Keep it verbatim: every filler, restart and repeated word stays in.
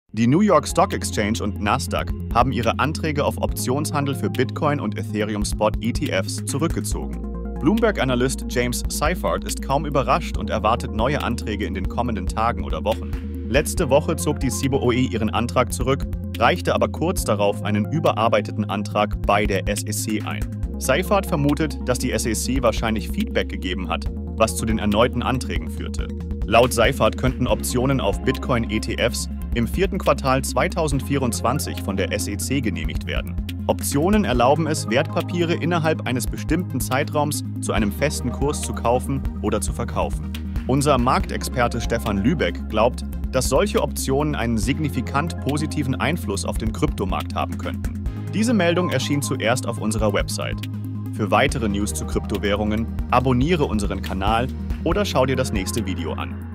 Die New York Stock Exchange und Nasdaq haben ihre Anträge auf Optionshandel für Bitcoin und Ethereum Spot E T Fs zurückgezogen. Bloomberg-Analyst James Seifert ist kaum überrascht und erwartet neue Anträge in den kommenden Tagen oder Wochen. Letzte Woche zog die C B O E ihren Antrag zurück, reichte aber kurz darauf einen überarbeiteten Antrag bei der S E C ein. Seifert vermutet, dass die S E C wahrscheinlich Feedback gegeben hat, was zu den erneuten Anträgen führte. Laut Seifert könnten Optionen auf Bitcoin-E T Fs im vierten Quartal zweitausendvierundzwanzig von der S E C genehmigt werden. Optionen erlauben es, Wertpapiere innerhalb eines bestimmten Zeitraums zu einem festen Kurs zu kaufen oder zu verkaufen. Unser Marktexperte Stefan Lübeck glaubt, dass solche Optionen einen signifikant positiven Einfluss auf den Kryptomarkt haben könnten. Diese Meldung erschien zuerst auf unserer Website. Für weitere News zu Kryptowährungen abonniere unseren Kanal oder schau dir das nächste Video an.